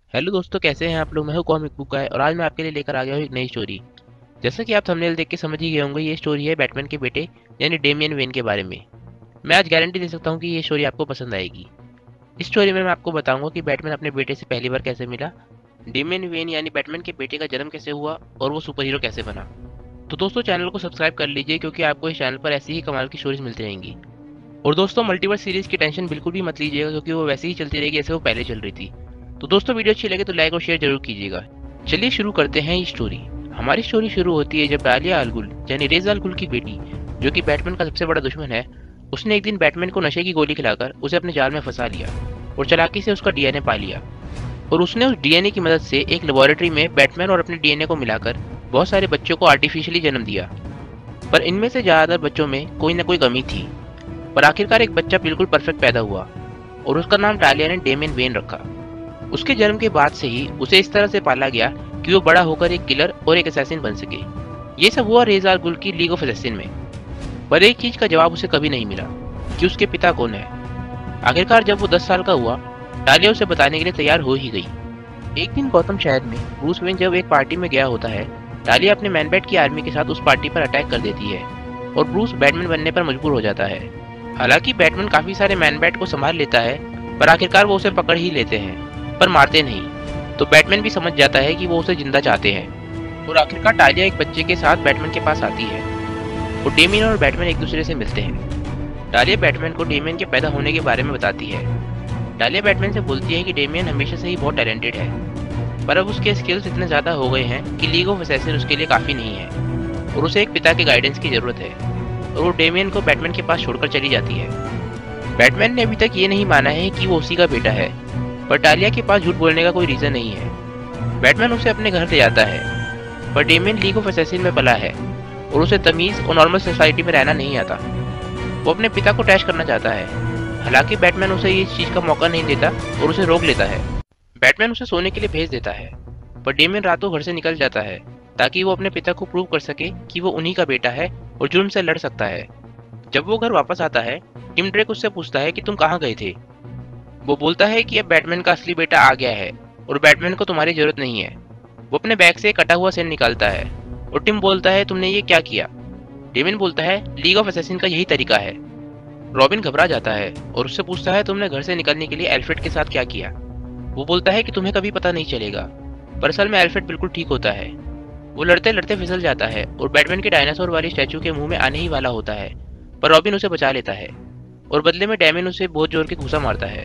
Hello दोस्तों, कैसे हैं आप लोग। मैं हूं कॉमिक बुक गाय और आज मैं आपके लिए लेकर आ गया हूं एक नई स्टोरी। जैसा कि आप थंबनेल देख के समझ ही गए होंगे, ये स्टोरी है बैटमैन के बेटे यानी डेमियन वेन के बारे में। मैं आज गारंटी दे सकता हूं कि ये स्टोरी आपको पसंद आएगी। इस स्टोरी में मैं आपको बताऊंगा कि बैटमैन अपने बेटे से पहली बार कैसे मिला, डेमियन वेन यानी बैटमैन के बेटे का जन्म कैसे हुआ और वो सुपर हीरो कैसे बना। तो दोस्तों, चैनल को सब्सक्राइब कर लीजिए क्योंकि आपको इस चैनल पर ऐसी ही कमाल की स्टोरीज मिलती रहेंगी। और दोस्तों, मल्टीवर्स सीरीज की टेंशन बिल्कुल भी मत लीजिएगा क्योंकि वो वैसे ही चलती रहेगी जैसे वो पहले चल रही थी। तो दोस्तों, वीडियो अच्छी लगे तो लाइक और शेयर जरूर कीजिएगा। चलिए शुरू करते हैं ये स्टोरी। हमारी स्टोरी शुरू होती है जब डालिया अल गुल यानी रेज़ अल गुल की बेटी, जो कि बैटमैन का सबसे बड़ा दुश्मन है, उसने एक दिन बैटमैन को नशे की गोली खिलाकर उसे अपने जाल में फंसा लिया और चालाकी से उसका डीएनए पा लिया। और उसने उस डीएनए की मदद से एक लेबोरेटरी में बैटमैन और अपने डीएनए को मिलाकर बहुत सारे बच्चों को आर्टिफिशियली जन्म दिया। पर इनमें से ज्यादातर बच्चों में कोई न कोई कमी थी। पर आखिरकार एक बच्चा बिल्कुल परफेक्ट पैदा हुआ और उसका नाम डालिया ने डेमियन वेन रखा। उसके जन्म के बाद से ही उसे इस तरह से पाला गया कि वो बड़ा होकर एक किलर और एक असैसिन बन सके। ये सब हुआ रेज़ अल गुल की लीग ऑफ असैसिन में। पर एक चीज का जवाब उसे कभी नहीं मिला कि उसके पिता कौन है। आखिरकार जब वो 10 साल का हुआ, डालिया उसे बताने के लिए तैयार हो ही गई। एक दिन गौतम शहर में ब्रूस वेन जब एक पार्टी में गया होता है, डालिया अपने मैनबैट की आर्मी के साथ उस पार्टी पर अटैक कर देती है और ब्रूस बैटमैन बनने पर मजबूर हो जाता है। हालांकि बैटमैन काफी सारे मैनबैट को संभाल लेता है, पर आखिरकार वो उसे पकड़ ही लेते हैं, पर मारते नहीं। तो बैटमैन भी समझ जाता है कि वो उसे जिंदा चाहते हैं। और आखिरकार डालिया एक बच्चे के साथ बैटमैन के पास आती है और डेमियन और बैटमैन एक दूसरे से मिलते हैं। डालिया बैटमैन को डेमियन के पैदा होने के बारे में बताती है। डालिया बैटमैन से बोलती है कि डेमियन हमेशा से ही बहुत टैलेंटेड है, पर अब उसके स्किल्स इतने ज्यादा हो गए हैं कि लीग ऑफ असैसिन उसके लिए काफी नहीं है और उसे एक पिता के गाइडेंस की जरूरत है। और वो डेमियन को बैटमैन के पास छोड़कर चली जाती है। बैटमैन ने अभी तक ये नहीं माना है कि वो उसी का बेटा है, पर डालिया के पास झूठ बोलने का कोई रीजन नहीं है। बैटमैन उसे अपने घर ले जाता है, पर डेमियन लीग ऑफ असैसिन में पला है और उसे तमीज और नॉर्मल सोसाइटी में रहना नहीं आता। वो अपने पिता को ट्रैश करना चाहता है। हालांकि बैटमैन उसे ये चीज का मौका नहीं देता और उसे रोक लेता है। बैटमैन उसे सोने के लिए भेज देता है, पर डेमियन रातों घर से निकल जाता है ताकि वो अपने पिता को प्रूव कर सके कि वो उन्हीं का बेटा है और जुर्म से लड़ सकता है। जब वो घर वापस आता है, टिम ड्रेक उससे पूछता है कि तुम कहाँ गए थे। वो बोलता है कि अब बैटमैन का असली बेटा आ गया है और बैटमैन को तुम्हारी जरूरत नहीं है। वो अपने बैग से एक कटा हुआ सेल निकालता है और टिम बोलता है तुमने ये क्या किया। डेमियन बोलता है लीग ऑफ असैसिन का यही तरीका है। रॉबिन घबरा जाता है और उससे पूछता है तुमने घर से निकलने के लिए एल्फ्रेड के साथ क्या किया। वो बोलता है कि तुम्हें कभी पता नहीं चलेगा, पर असल में एल्फ्रेड बिल्कुल ठीक होता है। वो लड़ते लड़ते फिसल जाता है और बैटमैन के डायनासोर वाली स्टैचू के मुंह में आने ही वाला होता है, पर रॉबिन उसे बचा लेता है और बदले में डेमियन उसे बहुत जोर के घूंसा मारता है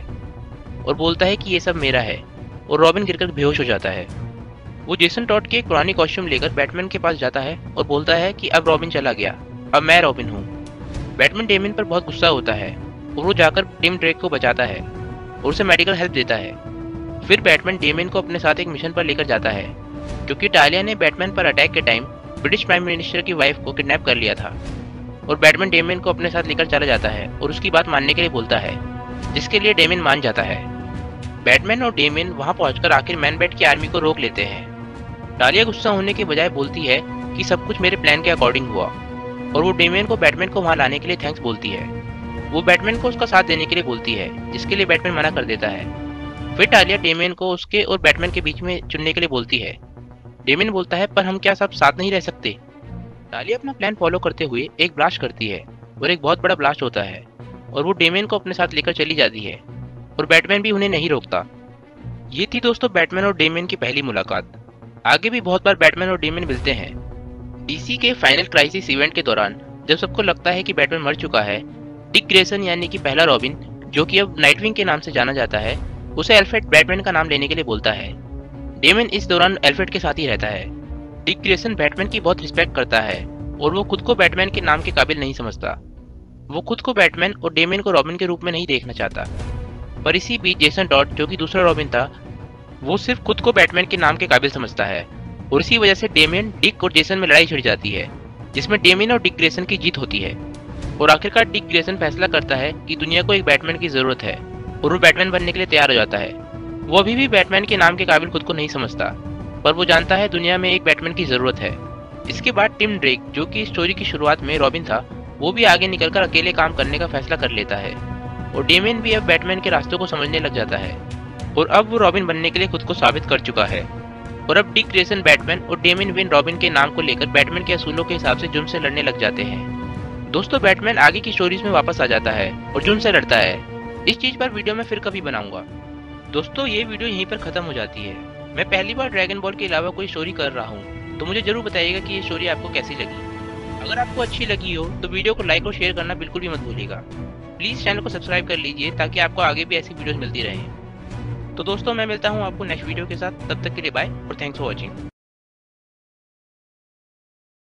और बोलता है कि ये सब मेरा है, और रॉबिन गिरकर बेहोश हो जाता है। वो जेसन टॉड की एक पुरानी कॉस्ट्यूम लेकर बैटमैन के पास जाता है और बोलता है कि अब रॉबिन चला गया, अब मैं रॉबिन हूँ। बैटमैन डेमियन पर बहुत गुस्सा होता है और वो जाकर टिम ड्रेक को बचाता है और उसे मेडिकल हेल्प देता है। फिर बैटमैन डेमियन को अपने साथ एक मिशन पर लेकर जाता है क्योंकि डालिया ने बैटमैन पर अटैक के टाइम ब्रिटिश प्राइम मिनिस्टर की वाइफ को किडनैप कर लिया था। और बैटमैन डेमियन को अपने साथ लेकर चला जाता है और उसकी बात मानने के लिए बोलता है, जिसके लिए डेमियन मान जाता है। बैटमैन और डेमियन वहां पहुंचकर आखिर मैनबैट की आर्मी को रोक लेते हैं। डालिया गुस्सा होने के बजाय बोलती है कि सब कुछ मेरे प्लान के अकॉर्डिंग हुआ, और वो डेमियन को बैटमैन को वहां लाने के लिए थैंक्स बोलती है। वो बैटमैन को उसका साथ देने के लिए बोलती है, जिसके लिए बैटमैन मना कर देता है। फिर डालिया डेमियन को उसके और बैटमैन के बीच में चुनने के लिए बोलती है। डेमियन बोलता है पर हम क्या सब साथ नहीं रह सकते। डालिया अपना प्लान फॉलो करते हुए एक ब्लास्ट करती है और एक बहुत बड़ा ब्लास्ट होता है और वो डेमियन को अपने साथ लेकर चली जाती है और बैटमैन भी उन्हें नहीं रोकता। ये थी दोस्तों बैटमैन और डेमियन की पहली मुलाकात। आगे भी बहुत बार बैटमैन और डेमियन मिलते हैं। डीसी के फाइनल क्राइसिस इवेंट के दौरान जब सबको लगता है कि बैटमैन मर चुका है, डिक ग्रेसन यानी कि पहला रॉबिन, जो कि अब नाइटविंग के नाम से जाना जाता है, उसे एल्फ्रेड बैटमैन का नाम लेने के लिए बोलता है। डेमियन इस दौरान एल्फ्रेड के साथ ही रहता है। डिक ग्रेसन बैटमैन की बहुत रिस्पेक्ट करता है और वो खुद को बैटमैन के नाम के काबिल नहीं समझता। वो खुद को बैटमैन और डेमियन को रॉबिन के रूप में नहीं देखना चाहता। पर इसी बीच जेसन टॉड, जो कि दूसरा रॉबिन था, वो सिर्फ खुद को बैटमैन के नाम के काबिल समझता है और इसी वजह से डेमियन, डिक और जेसन में लड़ाई छिड़ जाती है, जिसमें डेमियन और डिक ग्रेसन की जीत होती है। और आखिरकार डिक ग्रेसन फैसला करता है कि दुनिया को एक बैटमैन की जरूरत है और वो बैटमैन बनने के लिए तैयार हो जाता है। वो अभी भी बैटमैन के नाम के काबिल खुद को नहीं समझता, पर वो जानता है दुनिया में एक बैटमैन की जरूरत है। इसके बाद टिम ड्रेक, जो कि स्टोरी की शुरुआत में रॉबिन था, वो भी आगे निकलकर अकेले काम करने का फैसला कर लेता है और डेमियन भी अब बैटमैन के रास्तों को समझने लग जाता है। और अब वो रॉबिन बनने के लिए खुद को साबित कर चुका है। और अब डिक ग्रेसन बैटमैन और डेमियन वेन रॉबिन के नाम को लेकर बैटमैन के असूलों के हिसाब से जुर्म से लड़ने लग जाते हैं। दोस्तों, बैटमैन आगे की स्टोरीज में वापस आ जाता है और जुर्म से लड़ता है। इस चीज पर वीडियो में फिर कभी बनाऊंगा। दोस्तों, ये वीडियो यहीं पर खत्म हो जाती है। मैं पहली बार ड्रैगन बॉल के अलावा कोई स्टोरी कर रहा हूँ, तो मुझे जरूर बताइएगा कि ये स्टोरी आपको कैसी लगी। अगर आपको अच्छी लगी हो तो वीडियो को लाइक और शेयर करना बिल्कुल भी मत भूलिएगा। प्लीज चैनल को सब्सक्राइब कर लीजिए ताकि आपको आगे भी ऐसी वीडियोस मिलती रहें। तो दोस्तों, मैं मिलता हूँ आपको नेक्स्ट वीडियो के साथ। तब तक के लिए बाय और थैंक्स फॉर वॉचिंग।